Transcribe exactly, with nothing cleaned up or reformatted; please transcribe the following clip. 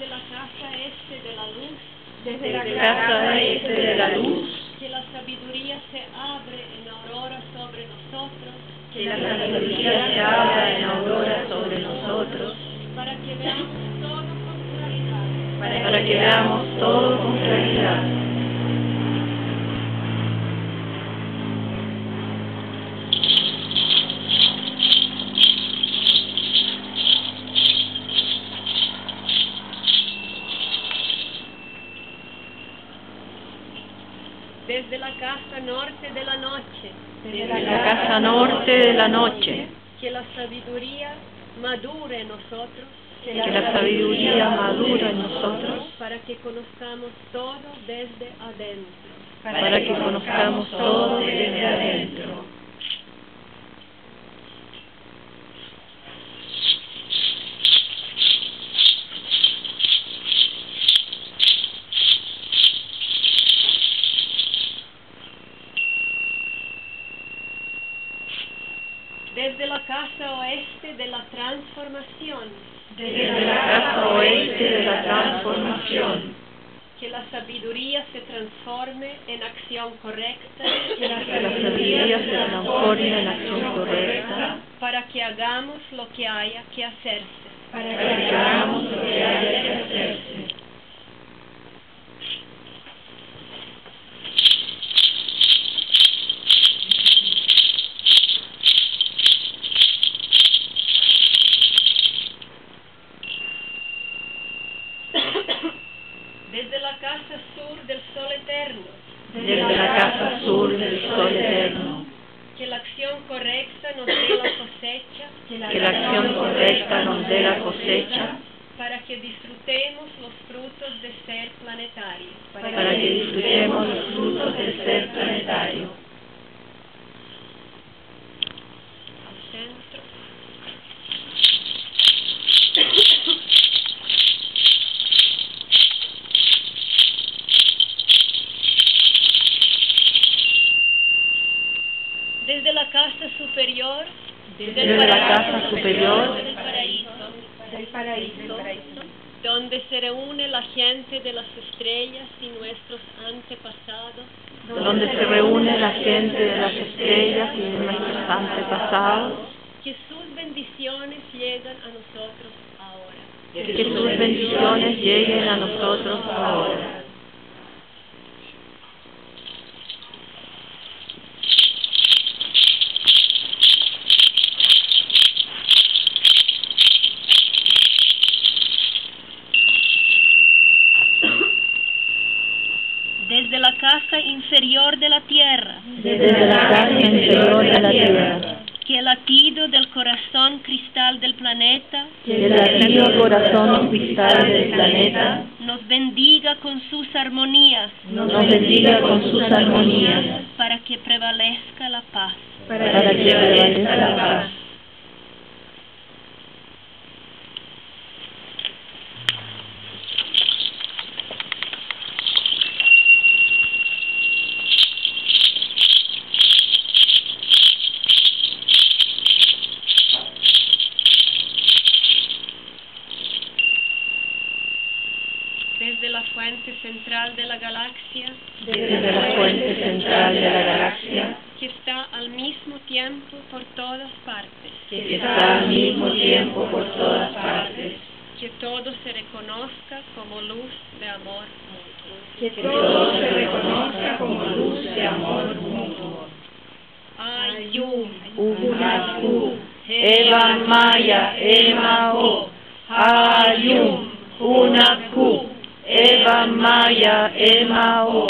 desde la casa este de la luz, desde la casa este de la luz, que la sabiduría se abre en aurora sobre nosotros, que la sabiduría se abra en aurora sobre nosotros, para que veamos todo con claridad, para, para que veamos todo con claridad. desde la casa norte de la noche, desde la casa norte de la noche, que la sabiduría madure en nosotros, que la sabiduría madure en nosotros, para que conozcamos todo desde adentro, para que conozcamos todo desde adentro. desde la casa oeste de la transformación, desde la casa oeste de la transformación, que la sabiduría se transforme en acción correcta, que la sabiduría se transforme en acción correcta, para que hagamos lo que haya que hacerse, para que hagamos lo que haya que hacerse. desde la casa sur del sol eterno, desde la casa sur del sol eterno, que la acción correcta nos dé la cosecha, que la acción correcta nos dé la cosecha, para que disfrutemos los frutos de ser planetario, para que disfrutemos los frutos del ser planetario. Al centro. desde la casa superior, desde del la paraíso, casa superior del paraíso, del paraíso, donde se reúne la gente de las estrellas y nuestros antepasados, donde se reúne la gente de las estrellas y de nuestros antepasados, que sus bendiciones llegan a nosotros ahora, que sus bendiciones lleguen a nosotros ahora. desde la casa inferior de la tierra, desde la casa inferior de la tierra, que el latido del corazón cristal del planeta, que el latido corazón cristal del planeta nos bendiga con sus armonías, nos bendiga con sus armonías, para que prevalezca la paz, para que prevalezca la paz. desde la fuente central de la galaxia, desde la fuente central de la galaxia, que está al mismo tiempo por todas partes, que está al mismo tiempo por todas partes, que todo se reconozca como luz de amor mutuo, que todo se reconozca como luz de amor mutuo. Ayum, Unaku, Eva Maya, Ema O, Ayum, Unaku, Eva Maya, Ema O.